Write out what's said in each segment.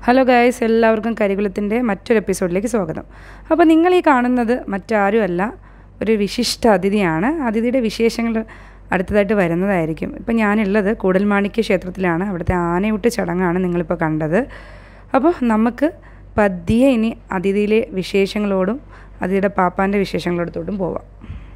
Hello guys, എല്ലാവർക്കും കരികുലത്തിൻ്റെ മറ്റൊരു എപ്പിസോഡിലേക്ക് സ്വാഗതം. അപ്പോൾ നിങ്ങൾ ഈ കാണുന്നത് മറ്റാരുമല്ല, ഒരു വിശിഷ്ട അതിഥിയാണ്. അതിഥിയുടെ വിശേഷങ്ങൾ അടുത്തതായിട്ട് വരുന്നതായിരിക്കും. ഇപ്പം ഞാനുള്ളത് കൂടൽമാണിക്യ ക്ഷേത്രത്തിലാണ്. അവിടുത്തെ ആനയൂട്ട് ചടങ്ങാണ് നിങ്ങളിപ്പോൾ കണ്ടത്. അപ്പോൾ നമുക്ക് പതിയെ ഇനി അതിഥിയിലെ വിശേഷങ്ങളോടും അതിഥിയുടെ പാപ്പാൻ്റെ വിശേഷങ്ങളോടത്തോട്ടും പോവാം.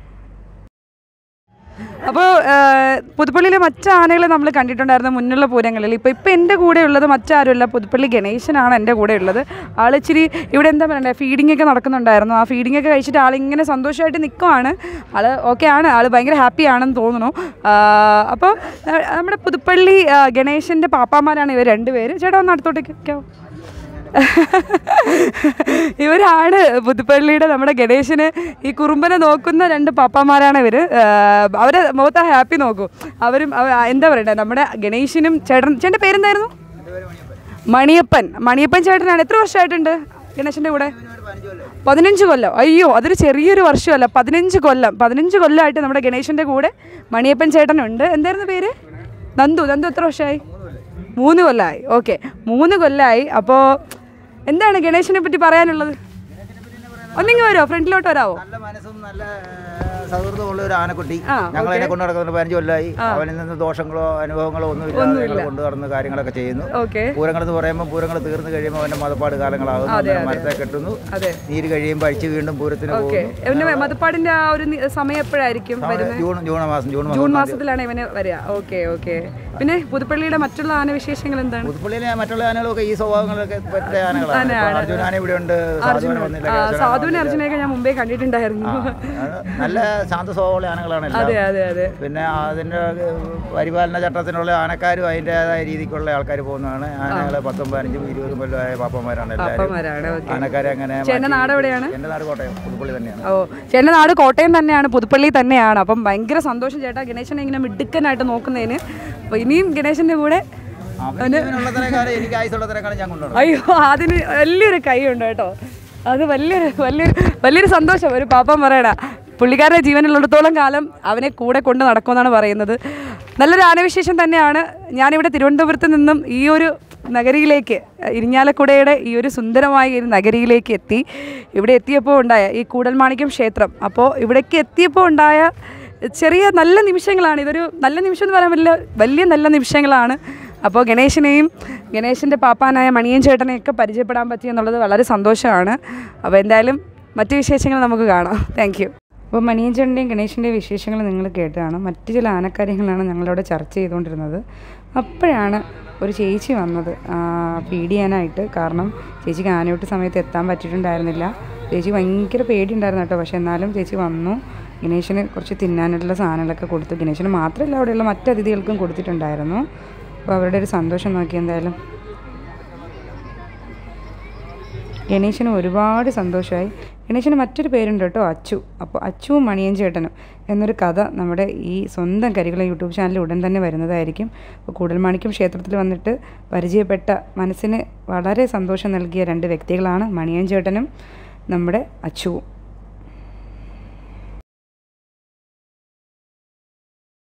അപ്പോൾ പുതുപ്പള്ളിയിലെ മറ്റ് ആനകളെ നമ്മൾ കണ്ടിട്ടുണ്ടായിരുന്നു മുന്നുള്ള പൂരങ്ങളിൽ. ഇപ്പോൾ എൻ്റെ കൂടെ ഉള്ളത് മറ്റാരുമല്ല, പുതുപ്പള്ളി ഗണേശനാണ് എൻ്റെ കൂടെ ഉള്ളത്. ആളിച്ചിരി ഇവിടെ എന്താ പറയണ്ടേ, ഫീഡിംഗ് ഒക്കെ നടക്കുന്നുണ്ടായിരുന്നു. ആ ഫീഡിംഗ് ഒക്കെ കഴിച്ചിട്ട് ആളിങ്ങനെ സന്തോഷമായിട്ട് നിൽക്കുവാണ്. ആൾ ഓക്കെ ആണ്, ആൾ ഭയങ്കര ഹാപ്പിയാണെന്ന് തോന്നുന്നു. അപ്പോൾ നമ്മുടെ പുതുപ്പള്ളി ഗണേശൻ്റെ പാപ്പാമാരാണ് ഇവർ രണ്ടുപേര്. ചേട്ടാ ഒന്ന് അടുത്തോട്ടേക്കോ. ഇവരാണ് പുതുപ്പള്ളിയുടെ നമ്മുടെ ഗണേശന് ഈ കുറുമ്പനെ നോക്കുന്ന രണ്ട് പാപ്പാമാരാണ് ഇവർ. അവരെ മുഖത്ത് ഹാപ്പി നോക്കും. അവരും എന്താ പറയണ്ടേ, നമ്മുടെ ഗണേശനും ചേട്ടൻ്റെ പേരെന്തായിരുന്നു? മണിയപ്പൻ ചേട്ടനാണ്. എത്ര വർഷമായിട്ടുണ്ട് ഗണേശൻ്റെ കൂടെ? 15 കൊല്ലം. അയ്യോ, അതൊരു ചെറിയൊരു വർഷമല്ല, 15 കൊല്ലമായിട്ട് നമ്മുടെ ഗണേശൻ്റെ കൂടെ മണിയപ്പൻ ചേട്ടനുണ്ട്. എന്തായിരുന്നു പേര്? നന്ദു. എത്ര വർഷമായി? 3 കൊല്ലമായി. ഓക്കെ, 3 കൊല്ലമായി. അപ്പോൾ എന്താണ് ഗണേശനെ പറ്റി പറയാനുള്ളത്? ഒന്നിങ്ങ് വരുമോ, ഫ്രണ്ടിലോട്ട് വരാവോ? നല്ല മനസ്സും നല്ല സൗഹൃദമുള്ള ഒരു ആനക്കുട്ടി. ഞങ്ങൾ അതിനെ കൊണ്ടു നടക്കുന്ന 15 കൊല്ലമായി. അവനിൽ നിന്ന് ദോഷങ്ങളോ അനുഭവങ്ങളോ ഒന്നുമില്ല, കൊണ്ടു നടന്ന് കാര്യങ്ങളൊക്കെ ചെയ്യുന്നു. പൂരങ്ങൾ എന്ന് പറയുമ്പോൾ പൂരങ്ങൾ തീർന്നു കഴിയുമ്പോൾ അവന്റെ മതപ്പാട് കാലങ്ങളാകുന്നു. മരത്തെ കെട്ടുന്നു, നീര് കഴിയുമ്പോൾ അഴിച്ച് വീണ്ടും പൂരത്തിന് പോകുന്നു. മതപ്പാടിന്റെ ആ ഒരു സമയം എപ്പോഴായിരിക്കും? ജൂൺ മാസത്തിലാണ് ഇവന് വരിക. ഓക്കെ. പിന്നെ പുതുപ്പള്ളിയുടെ മറ്റുള്ള ആന വിശേഷങ്ങൾ എന്താണ്? പുതുപ്പള്ളിയിലെ മറ്റുള്ള ആനകളൊക്കെ ഈ സ്വഭാവങ്ങളൊക്കെ പറ്റിയ ആനകളാണ്. അർജുനാന ഇവിടെ ഉണ്ട്. സാധുവിനെ അർജുനെയൊക്കെ ഞാൻ മുമ്പേ കണ്ടിട്ടുണ്ടായിരുന്നു. നല്ല ശാന്ത സ്വഭാവമുള്ള ആനകളാണ്. അതെ. പിന്നെ അതിന്റെ പരിപാലന ചട്ടത്തിനുള്ള ആനക്കാരും അതിൻ്റെതായ രീതിക്കുള്ള ആൾക്കാർ പോകുന്നതാണ്. ആനകളെ 10, 15, 20 കൊല്ലമായ പാപ്പന്മാരാണ് എല്ലാവരും. ആനക്കാരെ അങ്ങനെ. ചേട്ടൻ്റെ നാട് എവിടെയാണ്? എൻ്റെ നാട് കോട്ടയം, പുതുപ്പള്ളി തന്നെയാണ്. ചേട്ടൻ്റെ നാട് കോട്ടയം തന്നെയാണ്, പുതുപ്പള്ളി തന്നെയാണ്. അപ്പം ഭയങ്കര സന്തോഷം ചേട്ടാ ഗണേശനെ ഇങ്ങനെ മിടുക്കനായിട്ട് നോക്കുന്നതിന്. അപ്പോൾ ഇനിയും ഗണേശൻ്റെ കൂടെ അയ്യോ അതിന് വലിയൊരു കൈയുണ്ട് കേട്ടോ. അത് വലിയൊരു സന്തോഷം. ഒരു പാപ്പൻ പറയണ പുള്ളിക്കാരൻ്റെ ജീവനുള്ളിടത്തോളം കാലം അവനെ കൂടെ കൊണ്ട് നടക്കുമെന്നാണ് പറയുന്നത്. നല്ലൊരു ആനവിശേഷം തന്നെയാണ്. ഞാനിവിടെ തിരുവനന്തപുരത്ത് നിന്നും ഈ ഒരു നഗരിയിലേക്ക്, ഇരിഞ്ഞാലക്കുടയുടെ ഈ ഒരു സുന്ദരമായ ഒരു നഗരിയിലേക്ക് എത്തി. ഇവിടെ എത്തിയപ്പോൾ ഉണ്ടായ ഈ കൂടൽമാണിക്യം ക്ഷേത്രം, അപ്പോൾ ഇവിടേക്ക് എത്തിയപ്പോൾ ഉണ്ടായ ചെറിയ നല്ല നിമിഷങ്ങളാണ്. ഇതൊരു നല്ല നിമിഷം എന്ന് പറയാൻ വലിയ നല്ല നിമിഷങ്ങളാണ്. അപ്പോൾ ഗണേശൻ്റെ പാപ്പാനായ മണിയൻ ചേട്ടനെയൊക്കെ പരിചയപ്പെടാൻ പറ്റി എന്നുള്ളത് വളരെ സന്തോഷമാണ്. അപ്പോൾ എന്തായാലും മറ്റു വിശേഷങ്ങൾ നമുക്ക് കാണാം. Thank you. അപ്പോൾ മണിയൻ ചേട്ടൻ്റെയും ഗണേശൻ്റെയും വിശേഷങ്ങൾ നിങ്ങൾ കേട്ടതാണ്. മറ്റു ചില ആനക്കാര്യങ്ങളാണ് ഞങ്ങളവിടെ ചർച്ച ചെയ്തുകൊണ്ടിരുന്നത്. അപ്പോഴാണ് ഒരു ചേച്ചി വന്നത് ഫീഡ് ചെയ്യാനായിട്ട്. കാരണം ചേച്ചിക്ക് ആനയൂട്ട് സമയത്ത് എത്താൻ പറ്റിയിട്ടുണ്ടായിരുന്നില്ല. ചേച്ചി ഭയങ്കര പേടിയുണ്ടായിരുന്നു കേട്ടോ. പക്ഷെ എന്നാലും ചേച്ചി വന്നു. ഗണേശന് കുറച്ച് തിന്നാനുള്ള സാധനങ്ങളൊക്കെ കൊടുത്തു. ഗണേശന് മാത്രമല്ല, അവിടെയുള്ള മറ്റ് അതിഥികൾക്കും കൊടുത്തിട്ടുണ്ടായിരുന്നു. അപ്പോൾ അവരുടെ ഒരു സന്തോഷം നോക്കി. എന്തായാലും ഗണേശന് ഒരുപാട് സന്തോഷമായി. ഗണേശന് മറ്റൊരു പേരുണ്ട് കേട്ടോ, അച്ചു. അപ്പോൾ അച്ചുവും മണിയൻ ചേട്ടനും എന്നൊരു കഥ നമ്മുടെ ഈ സ്വന്തം കരികുളം യൂട്യൂബ് ചാനലിൽ ഉടൻ തന്നെ വരുന്നതായിരിക്കും. അപ്പോൾ കൂടൽമാണിക്യം ക്ഷേത്രത്തിൽ വന്നിട്ട് പരിചയപ്പെട്ട മനസ്സിന് വളരെ സന്തോഷം നൽകിയ 2 വ്യക്തികളാണ് മണിയൻ ചേട്ടനും നമ്മുടെ അച്ചുവും.